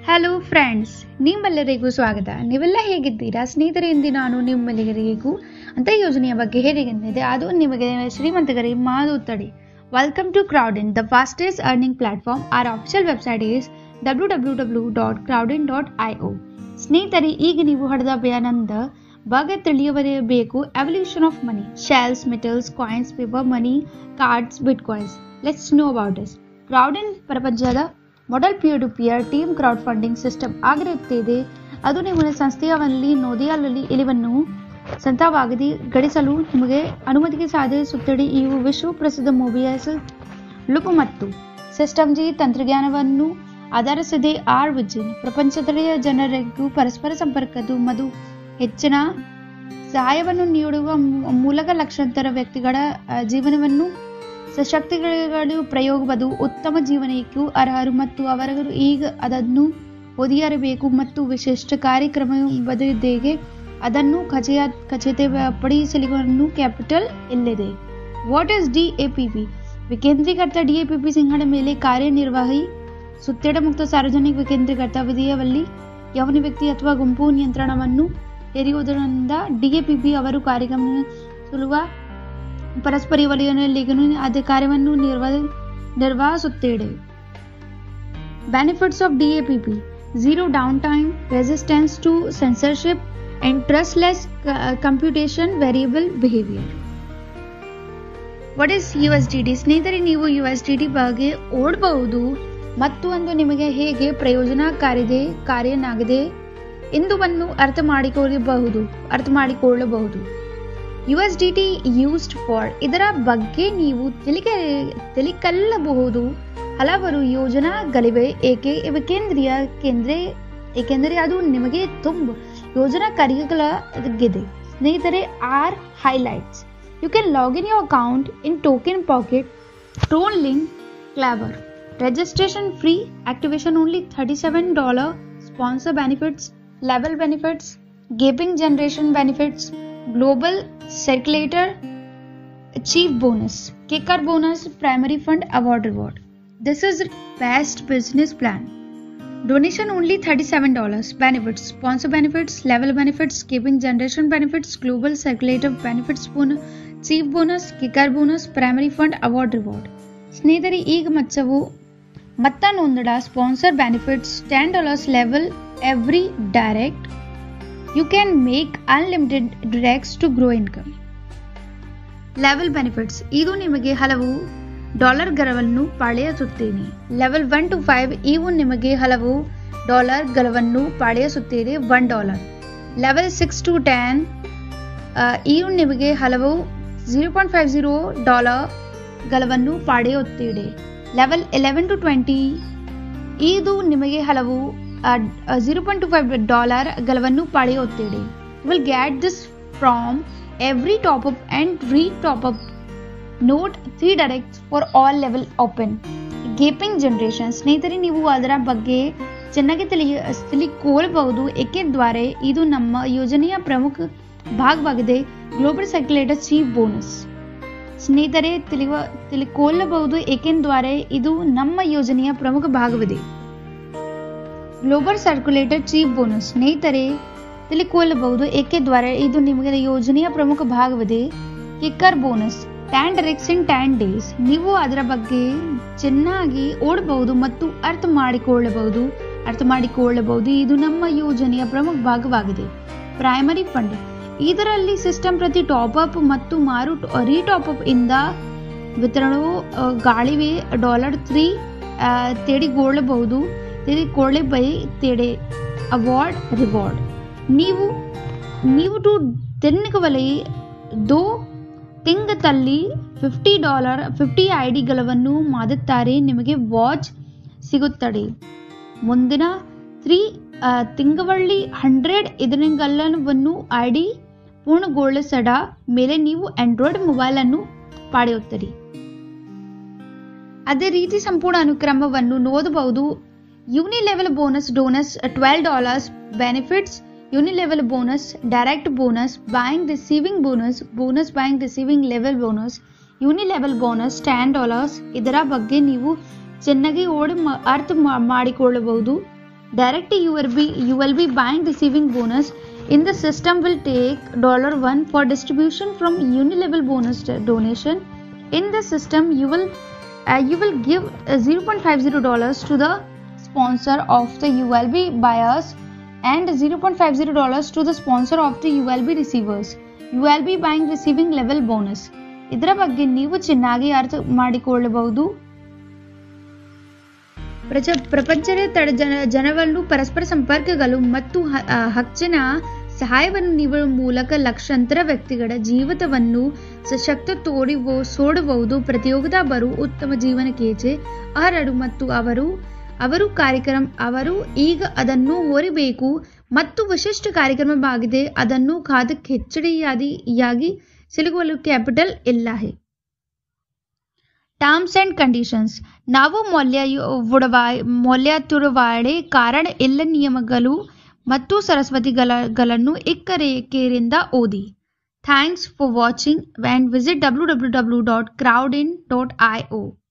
Hello friends, ನಿಮ್ಮೆಲ್ಲರಿಗೂ ಸ್ವಾಗತ. ನೀವೆಲ್ಲ ಹೇಗಿದ್ದೀರಾ ಸ್ನೇಹಿತರೆ? ಇಂದು ನಾನು ನಿಮ್ಮೆಲ್ಲರಿಗೂ ಅಂತ ಯೋಜನೆಯ ಬಗ್ಗೆ ಹೇಳಿದೆ, ಅದು ನಿಮಗೆ ಶ್ರೀಮಂತರಿಗೆ ಮಾದುತ್ತದೆ. Welcome to Crowdin, the fastest earning platform. Our official website is www.crowdin.io. ಸ್ನೇಹಿತರೆ, ಈಗ ನೀವು ಹಡದ ಅಭಿಯಾನದ ಬಗ್ಗೆ ತಿಳಿಯಬೇಕು. Evolution of money, shells, metals, coins, paper money, cards, bitcoins. Let's know about this. Crowdin ಪ್ರಪಂಚದ model peer to peer team crowdfunding system ಆಗಿರುತ್ತದೆ. ಅದು ನಿಮ್ಮ ಸಂಸ್ಥೆಯಲ್ಲಿ ನೋದಿಯಲ್ಲಿ ಇಲಿವನ್ನು ಸ್ವಂತವಾಗಿ ಗಳಿಸಲು ನಿಮಗೆ ಅನುಮತಿಗೆ ಸಾಧಿಸುತ್ತದೆ. ಇವು ವಿಶ್ವ ಪ್ರಸಿದ್ಧ ಮೊಬೈಲ್ ಲೂಪ್ ಮತ್ತು ಸಿಸ್ಟಮ್ ಜಿ ತಂತ್ರಜ್ಞಾನವನ್ನು ಆಧರಿಸಿದೆ. ಆರ್ ವಿಜಿನ್ ಪ್ರಪಂಚದ ಜನರಿಗೂ ಪರಸ್ಪರ ಸಂಪರ್ಕದ ಮತ್ತು ಹೆಚ್ಚಿನ ಸಹಾಯವನ್ನು ನೀಡುವ ಮೂಲಕ ಲಕ್ಷಾಂತರ ವ್ಯಕ್ತಿಗಳ ಜೀವನವನ್ನು ಸಶಕ್ತಿಗಳು ಪ್ರಯೋಗವದು ಉತ್ತಮ ಜೀವನಕ್ಕೂ ಅರ್ಹರು ಮತ್ತು ಅವರಿಗೆ ಈಗ ಅದನ್ನು ಓದಿಯರಬೇಕು ಮತ್ತು ವಿಶಿಷ್ಟ ಕಾರ್ಯಕ್ರಮದೊಂದಿಗೆ ಅದನ್ನು ಖಚಿತಪಡಿಸಲು ಕ್ಯಾಪಿಟಲ್ ಇಲ್ಲಿದೆ. What is DAPP? ವಿಕೇಂದ್ರೀಕೃತ DAPP ಸಿಂಹದ ಮೇಲೆ ಕಾರ್ಯನಿರ್ವಹಿಸುತ್ತಿಡ ಮುಕ್ತ ಸಾರ್ವಜನಿಕ ವಿಕೇಂದ್ರೀಕೃತ ವಿಧಿಯಲ್ಲಿ ಯಾವುದೇ ವ್ಯಕ್ತಿ ಅಥವಾ ಗುಂಪು ನಿಯಂತ್ರಣವನ್ನು ಹೇರುವುದರಿಂದ DAPP ಅವರು ಕಾರ್ಯಕ್ರಮಿಸುವ ಪರಸ್ಪರ ವಲಯದಲ್ಲಿಗೂ ಅಧಿಕಾರವನ್ನು ನಿರ್ವಹಿಸುತ್ತದೆ. Benefits of DAPP: zero downtime, resistance to censorship, and trustless computation variable behavior. What is USDT? ಸ್ನೇಹಿತರೆ, ನೀವು USDT ಬಗ್ಗೆ ಓಡಬಹುದು ಮತ್ತು ಒಂದು ನಿಮಗೆ ಹೇಗೆ ಪ್ರಯೋಜನಕಾರಿ ಕಾರ್ಯನಾಗಿದೆ ಎಂಬುದನ್ನು ಅರ್ಥ ಮಾಡಿಕೊಳ್ಳಬಹುದು. USDT used for ಇದರ ಬಗ್ಗೆ ನೀವು ತಿಳಿಕಲ್ಲಬಹುದು. ಹಲವಾರು ಯೋಜನೆಗಳಿವೆ ಏಕೆಂದರೆ ಅದು ನಿಮಗೆ ತುಂಬ ಯೋಜನಾಕಾರಿಗಳಾಗಿದೆ. ಸ್ನೇಹಿತರೆ, our highlights: you can log in your account in token pocket, tron link, Klever. Registration free, activation only $37. Sponsor benefits, level benefits, gaming generation benefits, global circulator, chief bonus, kicker bonus, primary fund, award reward. This is best business plan. Donation only $37. Benefits: sponsor benefits, level benefits, giving generation benefits, global circulator benefits, bonus, chief bonus, kicker bonus, primary fund, award reward. ಸ್ನೇಹಿತರೆ, ಈಗ ಮತ್ತ ನೋಂದಣ sponsor benefits $10 level every direct. You can make unlimited directs to grow income. Level benefits: ಇದು ನಿಮಗೆ ಹಲವು ಡಾಲರ್ಗಳನ್ನು ಪಡೆಯುತ್ತದೆ. Level 1 to 5 ಇವು ನಿಮಗೆ ಹಲವು ಡಾಲರ್ಗಳನ್ನು ಪಡೆಯುತ್ತದೆ. $1. ಲೆವೆಲ್ 6 to 10 ಇವು ನಿಮಗೆ ಹಲವು $0.50ಗಳನ್ನು ಪಡೆಯುತ್ತದೆ. ಲೆವೆಲ್ 11 to 20 ಇದು ನಿಮಗೆ ಹಲವು $0.25ಗಳನ್ನು ಪಡೆಯುತ್ತದೆ. You will get this from every top up and re-top up. Note 3 directs for all level open. Gaping generation: ಸ್ನೇಹಿತರೆ, ನೀವು ಅದರ ಬಗ್ಗೆ ಚೆನ್ನಾಗಿ ತಿಳಿದುಕೊಳ್ಳಬಹುದು ಏಕೆಂದರೆ ಇದು ನಮ್ಮ ಯೋಜನೆಯ ಪ್ರಮುಖ ಭಾಗವಾಗಿದೆ. ಗ್ಲೋಬಲ್ ಸರ್ಕ್ಯುಲೇಟರ್ ಚೀಫ್ ಬೋನಸ್: ಸ್ನೇಹಿತರೆ, ತಿಳಿದುಕೊಳ್ಳಬಹುದು ಏಕೆಂದರೆ ಇದು ನಮ್ಮ ಯೋಜನೆಯ ಪ್ರಮುಖ ಭಾಗವಿದೆ. ಗ್ಲೋಬಲ್ ಸರ್ಕ್ಯುಲೇಟರ್ ಚೀಫ್ ಬೋನಸ್: ಸ್ನೇಹಿತರೆ, ತಿಳಿದುಕೊಳ್ಳಬಹುದು ಏಕೆಂದರೆ ಇದು ನಿಮಗೆ ಯೋಜನೆಯ ಪ್ರಮುಖ ಭಾಗವಿದೆ. Kicker bonus: 10 directs in 10 days. ನೀವು ಅದರ ಬಗ್ಗೆ ಚೆನ್ನಾಗಿ ಓಡಬಹುದು ಮತ್ತು ಅರ್ಥ ಮಾಡಿಕೊಳ್ಳಬಹುದು. ಇದು ನಮ್ಮ ಯೋಜನೆಯ ಪ್ರಮುಖ ಭಾಗವಾಗಿದೆ. ಪ್ರೈಮರಿ ಫಂಡ್: ಇದರಲ್ಲಿ ಸಿಸ್ಟಮ್ ಪ್ರತಿ ಟಾಪ್ ಅಪ್ ಮತ್ತು ರೀಟಾಪ್ ಅಪ್ ಇಂದ ವಿತರಣೆಯು ಗಾಳಿವೆ. $3 ತಿಳಿದುಕೊಳ್ಳಬಹುದು. ಅವಾರ್ಡ್ ರಿವಾರ್ಡ್: ನೀವು ಟು ತಿನ್ನಕವಲೆ 2 ತಿಂಗಳಲ್ಲಿ $50 ಐಡಿಗಳನ್ನು ಮಾಡುತ್ತಾರೆ. ನಿಮಗೆ ವಾಚ್ ಸಿಗುತ್ತದೆ. ಮುಂದಿನ 3 ತಿಂಗಳಲ್ಲಿ 100 ಇದನ್ನು ಐಡಿ ಪೂರ್ಣಗೊಳಿಸಿದ ಮೇಲೆ ನೀವು ಆಂಡ್ರಾಯ್ಡ್ ಮೊಬೈಲ್ ಅನ್ನು ಪಡೆಯುತ್ತೀರಿ. ಅದೇ ರೀತಿ ಸಂಪೂರ್ಣ ಅನುಕ್ರಮವನ್ನು ನೋಡಬಹುದು. ಯೂನಿಲೆವೆಲ್ ಬೋನಸ್ ಡೋನಸ್ $12. Benefits: unilevel bonus, direct bonus, buying receiving bonus, bonus buying receiving level bonus, unilevel bonus $10. ಇದರ ಬಗ್ಗೆ ನೀವು ಚೆನ್ನಾಗಿ ಅರ್ಥ ಮಾಡಿಕೊಳ್ಳಬಹುದು. Directly you will be buying receiving bonus in the system will take $1 for distribution from unilevel bonus donation. In the system you will give $0.50 to the sponsor of the ULB buyers and $0.50 to the sponsor of the ULB receivers. ULB buying receiving level bonus. ಇದರ ಬಗ್ಗೆ ನೀವು ಚೆನ್ನಾಗಿ ಅರ್ಥ ಮಾಡಿಕೊಳ್ಳಬಹುದು. ಪ್ರಪಂಚದ ಜನವನ್ನು ಪರಸ್ಪರ ಸಂಪರ್ಕಗಳು ಮತ್ತು ಹೆಚ್ಚಿನ ಸಹಾಯವನ್ನು ನೀಡುವ ಮೂಲಕ ಲಕ್ಷಾಂತರ ವ್ಯಕ್ತಿಗಳ ಜೀವಿತವನ್ನು ಸಶಕ್ತ ಸೋಡಬಹುದು. ಪ್ರತಿಯೊಬ್ಬ ಬರು ಉತ್ತಮ ಜೀವನಕ್ಕೆ ಅರ್ಹರು ಮತ್ತು ಅವರು ಈಗ ಅದನ್ನು ಹೊರಬೇಕು ಮತ್ತು ವಿಶಿಷ್ಟ ಕಾರ್ಯಕ್ರಮವಾಗಿದೆ. ಅದನ್ನು ಖಾದಕ್ಕೆ ಹೆಚ್ಚಿಯಾಗಿ ಸಿಲುಕಲು ಕ್ಯಾಪಿಟಲ್ ಇಲ್ಲ. Terms and conditions. ನಾವು ಮೌಲ್ಯಯುತವಾದ ಕಾರಣ ಎಲ್ಲ ನಿಯಮಗಳು ಮತ್ತು ಸರಸ್ವತಿಗಳನ್ನು ಇಕ್ಕರೇಖೆಯಿಂದ ಓದಿ. Thanks for watching and visit www.crowdin.io.